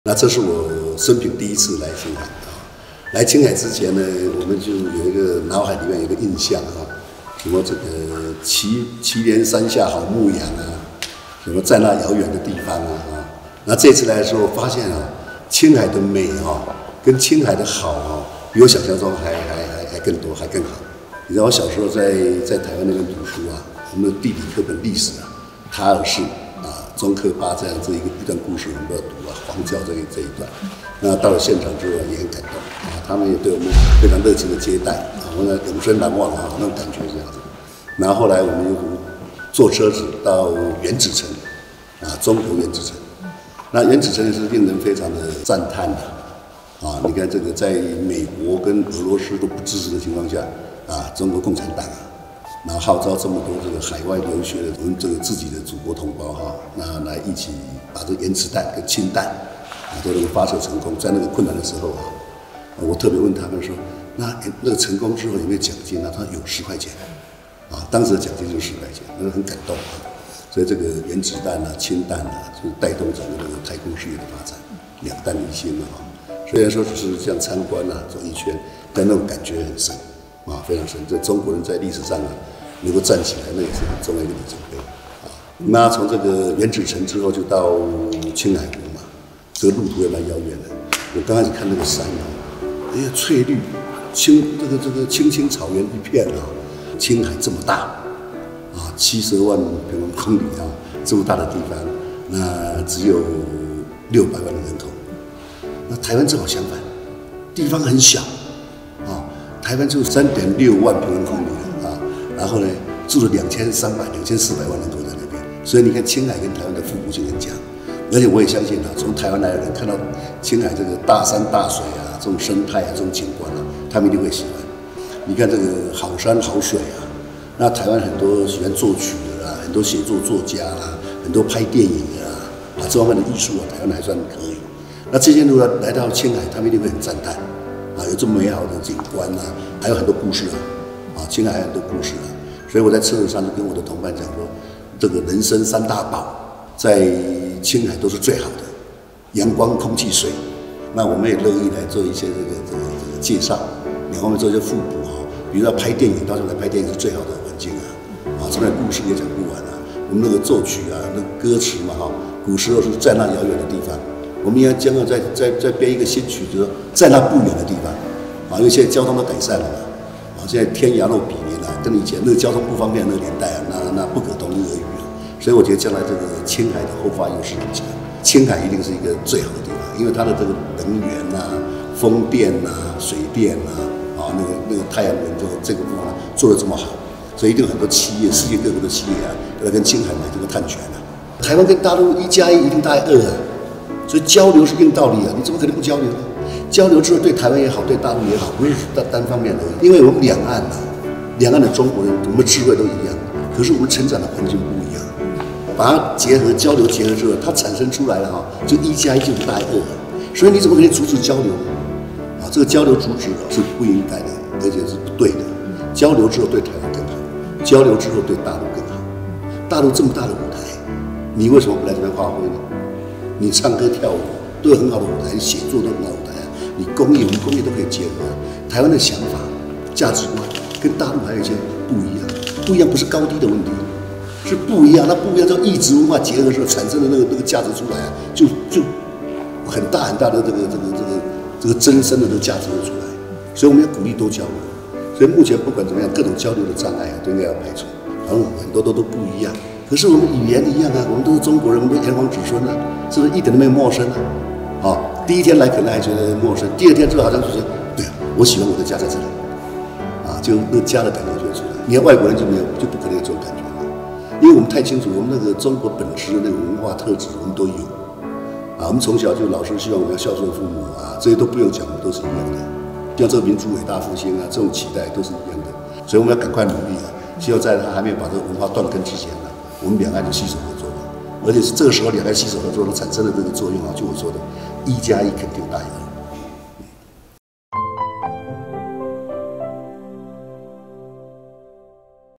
那这是我生平第一次来青海啊。来青海之前呢，我们就有一个脑海里面有一个印象啊，什么这个祁连山下好牧羊啊，什么在那遥远的地方啊。那这次来的时候发现啊，青海的美啊，跟青海的好啊，比我想象中还更多，还更好。你知道我小时候在台湾那边读书啊，我们的地理课本历史啊，塔尔氏啊、中克巴这样一段故事，我们都要读啊，黄教这一段。那到了现场之后也很感动啊，他们也对我们非常热情的接待啊，我们永生难忘啊，那种感觉这样子。然后后来我们又坐车子到原子城啊，中国原子城。那原子城也是令人非常的赞叹的啊！你看这个，在美国跟俄罗斯都不支持的情况下啊，中国共产党啊，然后号召这么多这个海外留学的我们这个自己的祖国同胞哈，那来一起把这个原子弹跟氢弹啊都能够发射成功，在那个困难的时候啊，我特别问他们说，那个成功之后有没有奖金啊？他说有10块钱啊，当时的奖金就是10块钱，那很感动啊。所以这个原子弹啊、氢弹啊，就是带动整个这个太空事业的发展，两弹一星啊。虽然说只是这样参观啊，走一圈，但那种感觉很深啊，非常深。这中国人在历史上啊，能够站起来，那也是很重要一个里程碑啊。那从这个原子城之后，就到青海湖嘛，这个路途也蛮遥远的。我刚开始看那个山啊，哎呀，翠绿，这个青青草原一片啊，青海这么大。70万平方公里啊，这么大的地方，那只有600万的人口。那台湾正好相反，地方很小啊，台湾就3.6万平方公里啊，然后呢，住了2300、2400万人口在那边，所以你看青海跟台湾的互补性很强。而且我也相信啊，从台湾来的人看到青海这个大山大水啊，这种生态啊，这种景观啊，他们一定会喜欢。你看这个好山好水啊。那台湾很多喜欢作曲的啦，很多写作作家啦，很多拍电影的啦，这方面的艺术啊，台湾还算可以。那这些如果来到青海，他们一定会很赞叹啊，有这么美好的景观啊，还有很多故事啊，青海还有很多故事啊。所以我在车子上就跟我的同伴讲说，这个人生3大宝在青海都是最好的，阳光、空气、水。那我们也乐意来做一些这个介绍，两方面做一些互补啊。比如说拍电影，到时候来拍电影是最好的环境啊，这边故事也讲不完啊。我们那个奏曲啊，那个歌词嘛哈，古时候是在那遥远的地方，我们应该将要再编一个新曲，就是说在那不远的地方啊，因为现在交通都改善了嘛，啊，现在天涯若比邻啊，跟以前那个交通不方便的那个年代啊，那不可同日而语啊。所以我觉得将来这个青海的后发优势很强，青海一定是一个最好的地方，因为它的这个能源啊、风电啊、水电啊。那个太阳能这个部分做得这么好，所以一定有很多企业，世界各国的企业啊，都要跟青海买这个碳权啊。台湾跟大陆1+1一定大于2啊，所以交流是硬道理啊，你怎么可能不交流呢？交流之后对台湾也好，对大陆也好，不是单方面的，因为我们两岸的中国人，我们的智慧都一样，可是我们成长的环境不一样，把它交流结合之后，它产生出来了哈，就1+1就大于2啊，所以你怎么可以阻止交流呢？这个交流阻止是不应该的，而且是不对的。交流之后对台湾更好，交流之后对大陆更好。大陆这么大的舞台，你为什么不来这边发挥呢？你唱歌跳舞都有很好的舞台，你写作都有很好的舞台啊。你工业，我们工业都可以结合。台湾的想法、价值观跟大陆还有一些不一样，不一样不是高低的问题，是不一样。那不一样，叫异质文化结合时候产生的那个价值出来啊，就很大很大的这个增生的这个价值会出来，所以我们要鼓励多交流。所以目前不管怎么样，各种交流的障碍啊，都应该要排除。然后很多都不一样，可是我们语言一样啊，我们都是中国人，我们都炎黄子孙啊，是不是一点都没有陌生啊？第一天来可能还觉得陌生，第2天之后好像就说，对啊，我喜欢我的家在这里，就那家的感觉就会出来。你看外国人就不可能有这种感觉了，因为我们太清楚我们那个中国本质的那个文化特质，我们都有。我们从小就老师希望我们要孝顺父母啊，这些都不用讲，我们都是一样的。像这个民族伟大复兴啊，这种期待都是一样的，所以我们要赶快努力啊！希望在他还没有把这个文化断根之前呢，我们两岸就携手合作了，而且是这个时候两岸携手合作，它产生的这个作用啊，就我说的，1+1肯定大于2。